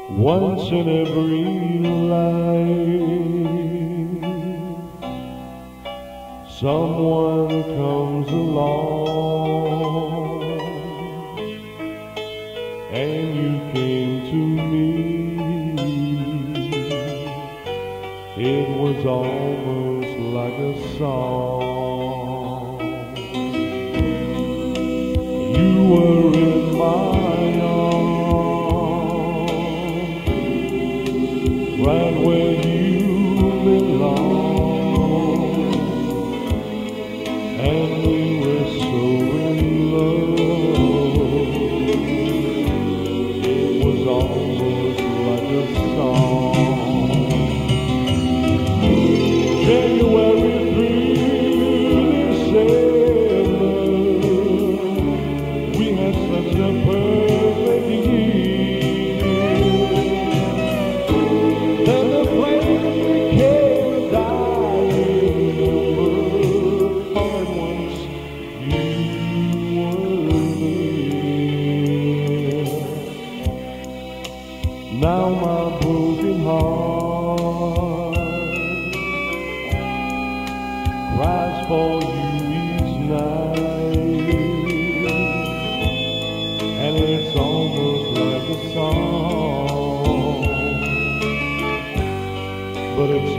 Once in every life, someone comes along, and you came to me. It was almost like a song. You were in my arms, right where you belong, and we were so in love. It was almost like a song. January through December, we had such a perfect year. Then the flame became a dying ember, all at once you were near. Now my broken heart cries for you each night, and it's almost like a song, but it's